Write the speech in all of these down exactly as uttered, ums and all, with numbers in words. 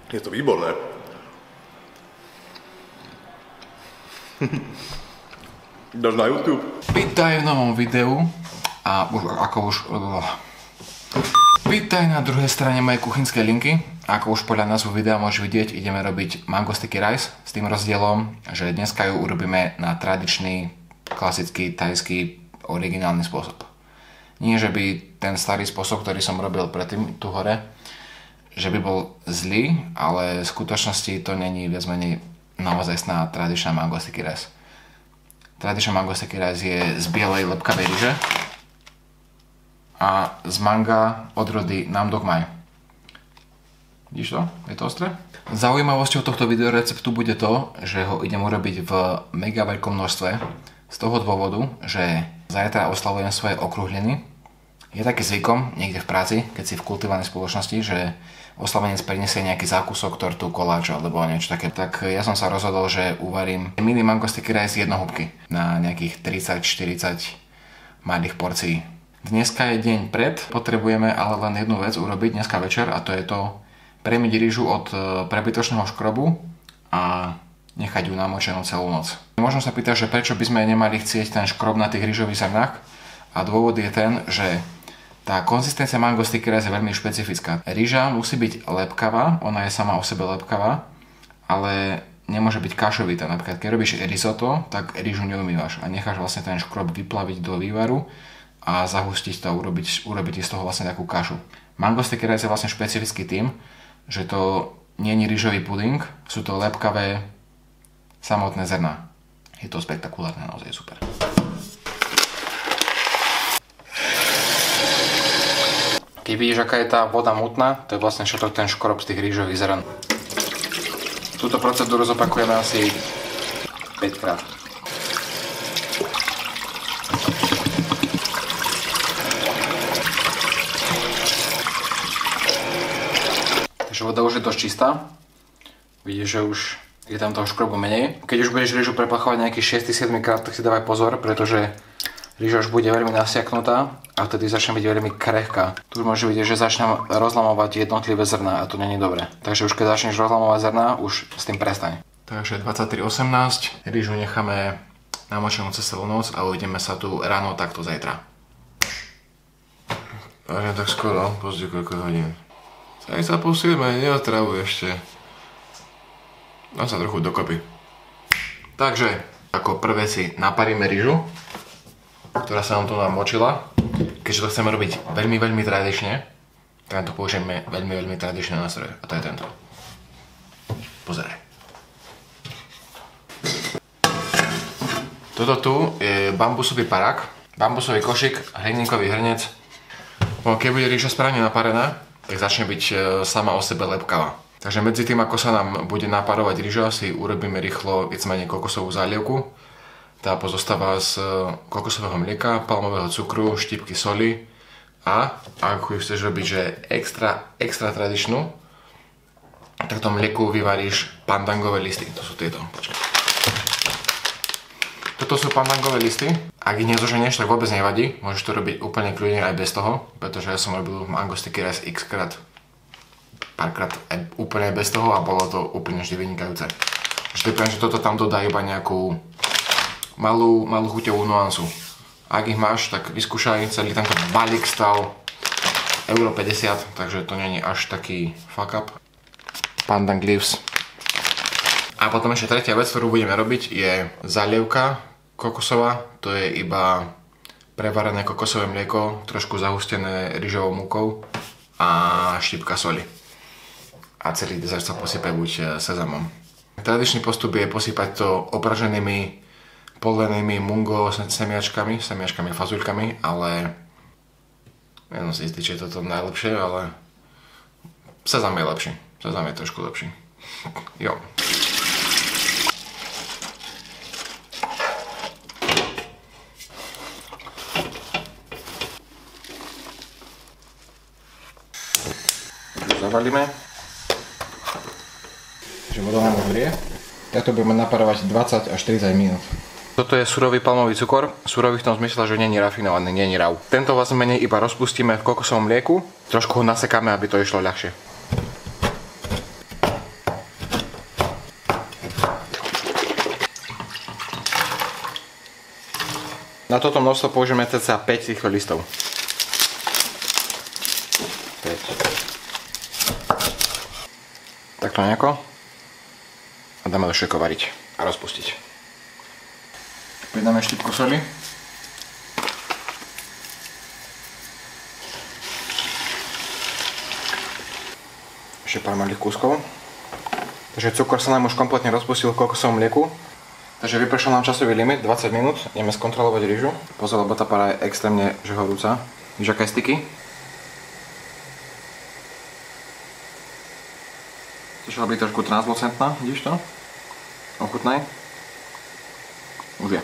Je to výborné. Dáš na YouTube? Vítaj v novom videu a už, ako už... Vítaj na druhej strane mojej kuchynskej linky. Ako už podľa názvu videa môžeš vidieť, ideme robiť mango sticky rice s tým rozdielom, že dneska ju urobíme na tradičný, klasický, thajský, originálny spôsob. Nie, že by ten starý spôsob, ktorý som robil predtým tu hore, že by bol zlý, ale v skutočnosti to není viac menej naozajstná tradičná mango sticky rice. Tradičná mango sticky rice je z bielej lepkavej ryže a z manga odrody Nam Doc Mai. Vidíš to? Je to ostré? Zaujímavosťou tohto videoreceptu bude to, že ho idem urobiť v mega veľkom množstve z toho dôvodu, že zajtra oslavujem svoje okrúhliny. Je taký zvykom niekde v práci, keď si v kultivovanej spoločnosti, že oslavenec prinesie nejaký zákusok, tortu, koláč alebo niečo také. Tak ja som sa rozhodol, že uvarím mini mango sticky rice jednohúbky na nejakých tridsať štyridsať malých porcií. Dneska je deň pred, potrebujeme ale len jednu vec urobiť dneska večer a to je to premiť rýžu od prebytočného škrobu a nechať ju namočenú celú noc. Možno sa pýtať, že prečo by sme nemali chcieť ten škrob na tých rýžových zrnách a dôvod je ten, že tá konzistencia mango sticky rice je veľmi špecifická. Rýža musí byť lepkavá, ona je sama o sebe lepkavá, ale nemôže byť kašovitá. Napríklad keď robíš risotto, tak rýžu neumývaš a necháš vlastne ten škrob vyplaviť do vývaru a zahustiť to, urobiť, urobiť z toho vlastne takú kašu. Mango sticky rice je vlastne špecifický tým, že to nie je rýžový puding, sú to lepkavé samotné zrná. Je to spektakulárne, naozaj super. Keď vidíš, aká je tá voda mutná, to je vlastne všetko ten škrob z tých rýžových zrn. Túto procedúru zopakujeme asi päť krát. Takže voda už je dosť čistá. Vidíš, že už je tam toho škrobu menej. Keď už budeš rýžu prepachovať nejaký šiesty siedmy krát, tak si dávaj pozor, pretože rýža už bude veľmi nasiaknutá a vtedy začne byť veľmi krehká. Tu už môžeš vidieť, že začnem rozlamovať jednotlivé zrná a to nie je dobré. Takže už keď začneš rozlamovať zrná, už s tým prestaň. Takže dvadsaťtri osemnásť, rýžu necháme namočenú cez celú noc a uvidíme sa tu ráno takto zajtra. Ale tak skoro, pozri koľko hodín. Tak sa posílme, neotravuj ešte. Dám sa trochu dokopy. Takže, ako prvé si naparíme rýžu, ktorá sa nám tu namočila. Keďže to chceme robiť veľmi, veľmi tradične, tak na to použijeme veľmi, veľmi tradičné nástroje. A to je tento. Pozeraj. Toto tu je bambusový parák, bambusový košík, hliníkový hrnec. Keď bude rýža správne naparená, tak začne byť sama o sebe lepkavá. Takže medzi tým, ako sa nám bude naparovať rýža, si urobíme rýchlo viac menej kokosovú zálievku. Tá pozostáva z kokosového mlieka, palmového cukru, štipky soli a ak ju chceš robiť, že extra, extra tradičnú, tak to mlieku vyvaríš pandangové listy. To sú tieto. Počkaj. Toto sú pandangové listy. Ak ich nezoženieš, tak vôbec nevadí. Môžeš to robiť úplne kľudne aj bez toho, pretože ja som robil mango sticky rice x krát, párkrát aj úplne bez toho a bolo to úplne vždy vynikajúce. Vždy poviem, že toto tam dodá iba nejakú malú, malú chuťovú nuansu. Ak ich máš, tak vyskúšaj, celý tento balík stal euro päťdesiat, takže to nie je až taký fuck up. Pandang leaves. A potom ešte tretia vec, ktorú budeme robiť, je zalievka kokosová. To je iba prevarené kokosové mlieko, trošku zahustené rýžovou múkou a štipka soli. A celý dezert sa posype buď sezamom. Tradičný postup je posypať to opraženými polenými mungo semiačkami, semiačkami, fazuľkami, ale neviem si istý, či je toto najlepšie, ale sezam je lepší. Sezam je trošku lepší. Jo. Zavalíme. Takže voda nám hrie. Takto budeme naparovať dvadsať až tridsať minút. Toto je surový palmový cukor, surový v tom zmysle, že nie je rafinovaný, nie je raw. Tento vlastne menej iba rozpustíme v kokosovom mlieku, trošku ho nasekáme, aby to išlo ľahšie. Na toto množstvo použijeme cca päť týchto listov. päť. Takto nejako. A dáme do všetko variť a rozpustiť. Pridáme štipku soli. Ešte pár malých kúskov. Takže cukor sa nám už kompletne rozpustil v kokosovom mlieku. Takže vypršal nám časový limit, dvadsať minút. Ideme skontrolovať rýžu. Pozor, lebo tá para je extrémne že horúca. Víš, aká je styky? Začala byť trošku translucentná, vidíš to? Ochutnaj. Už je.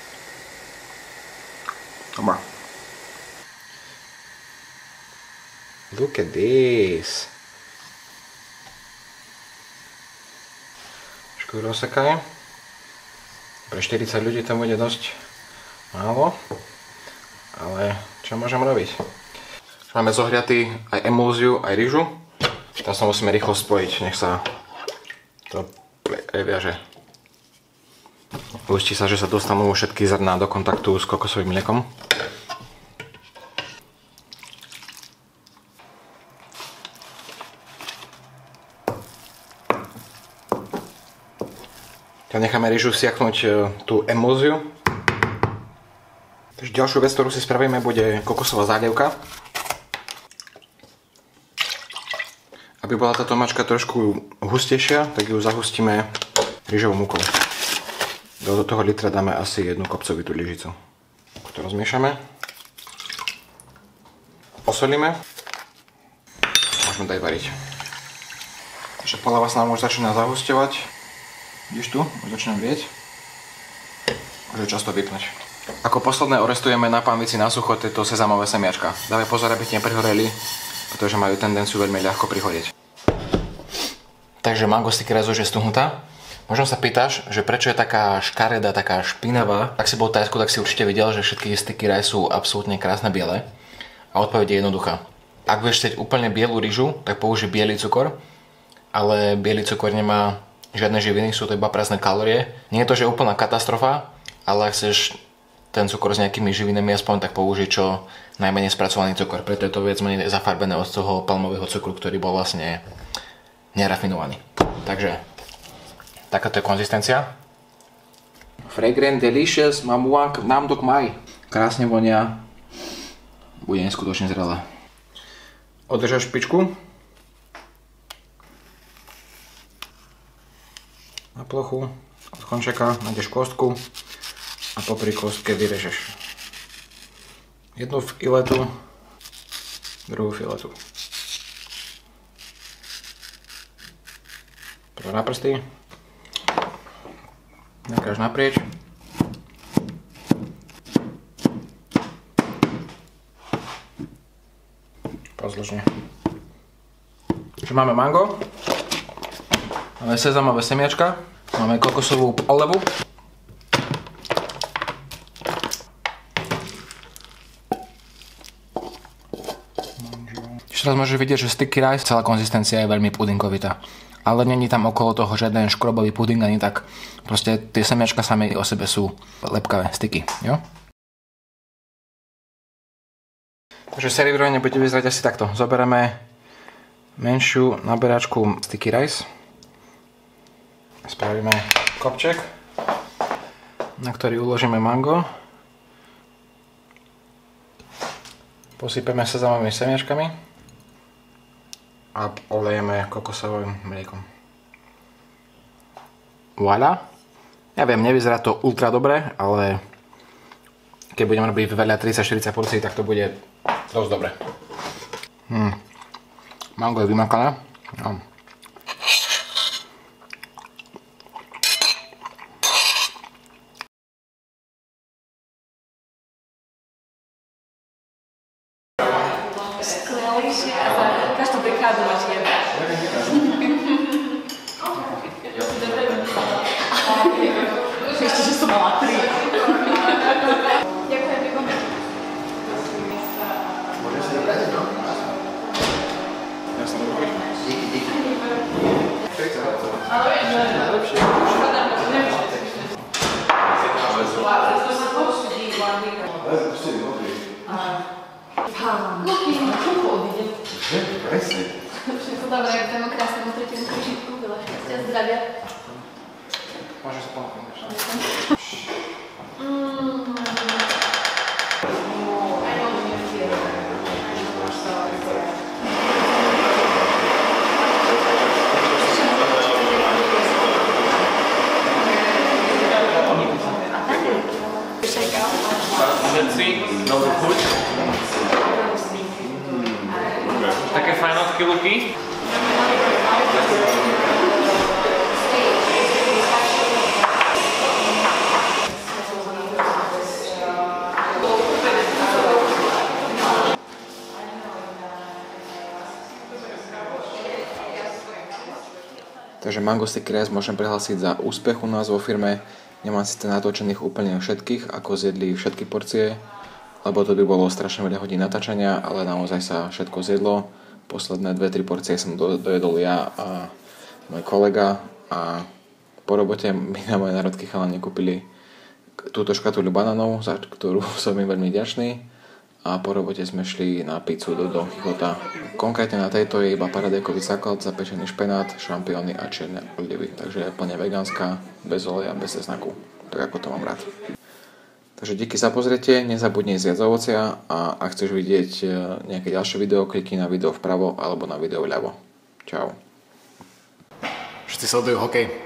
Dobrá. Look at this. Trošku rozsekaj. Pre štyridsať ľudí to bude dosť málo. Ale čo môžem robiť? Máme zohriatý aj emulziu, aj rýžu. Teraz sa musíme rýchlo spojiť, nech sa to previaže. Uistí sa, že sa dostanú všetky zrná do kontaktu s kokosovým mliekom. Teraz necháme rýžu siaknúť tú emulziu. Takže ďalšiu vec, ktorú si spravíme, bude kokosová zálievka. Aby bola táto mačka trošku hustejšia, tak ju zahustíme rýžovou múkou. Do toho litra dáme asi jednu kopcovitú lyžicu. To rozmiešame. Osolíme. Môžeme dať variť. Takže polava sa nám už začína zahusťovať. Vidíš tu? Už začína vrieť. Už je čas to vypnúť. Ako posledné orestujeme na pánvici na sucho tieto sezamové semiačka. Dávaj pozor, aby ti neprihoreli, pretože majú tendenciu veľmi ľahko prihoreť. Takže mango sticky rice už je stuhnutá. Možno sa pýtaš, že prečo je taká škareda, taká špinavá. Ak si bol v Thajsku, tak si určite videl, že všetky sticky rice sú absolútne krásne biele. A odpoveď je jednoduchá. Ak budeš chcieť úplne bielu rýžu, tak použij biely cukor. Ale biely cukor nemá žiadne živiny, sú to iba prázdne kalórie. Nie je to, že je úplná katastrofa, ale ak chceš ten cukor s nejakými živinami aspoň, tak použij čo najmenej spracovaný cukor. Preto je to viac menej zafarbené od toho palmového cukru, ktorý bol vlastne nerafinovaný. Takže takáto je konzistencia. Fragrant, delicious, mamuang, nam dok mai. Krásne vonia. Bude neskutočne zrelé. Održaš špičku. Na plochu. Od končeka nájdeš kostku a popri kostke vyrežeš. Jednu filetu, druhú filetu. Prvo na prsty. Nakráš naprieč. Pozdĺžne. Takže máme mango. Máme sezamové semiačka. Máme kokosovú polevu. Ešte raz môžeš vidieť, že sticky rice, celá konzistencia je veľmi pudingovitá. Ale není tam okolo toho žiaden škrobový puding, ani tak. Proste tie semiačka samé o sebe sú lepkavé sticky, jo? Takže servírovanie bude vyzerať asi takto. Zoberieme menšiu naberačku sticky rice. Spravíme kopček, na ktorý uložíme mango. Posypeme sezamovými semiačkami a olejeme kokosovým mliekom. Voilà. Ja viem, nevyzerá to ultra dobre, ale keď budeme robiť veľa tridsať štyridsať porcií, tak to bude dosť dobre. Hmm. Mango je vymakané. No. Skvelejšie a za každú dekádu máš jeden. Ešte, že som mala tri. Ďakujem, ďakujem. Môžem si dobrať, no? Ja som dobrý. Díky, díky. Ale vieš, že najlepšie. Škoda, že nevíš, že to je. Všetko dobré, k tému krásnemu tretiemu kružítku, veľa šťastia, zdravia. Môžeš sa ponúknuť. Všetci, novú chuť. Také fajnotky luky. Takže Mangostick Race môžem prihlásiť za úspech u nás vo firme. Nemám síce natočených úplne všetkých, ako zjedli všetky porcie, lebo to by bolo strašne veľa hodín natáčania, ale naozaj sa všetko zjedlo. Posledné dve tri porcie som do, dojedol ja a môj kolega a po robote mi na moje národky chalani kúpili túto škatuľu banánov, za ktorú som im veľmi vďačný. A po robote sme šli na pizzu do Don Quixota. Konkrétne na tejto je iba paradajkový základ, zapečený špenát, šampióny a čierne olivy. Takže je plne vegánska, bez oleja, bez cesnaku. Tak ako to mám rád. Takže díky za pozretie, nezabudni zjesť ovocia a ak chceš vidieť nejaké ďalšie video, klikni na video vpravo alebo na video vľavo. Čau. Všetci sledujú hokej.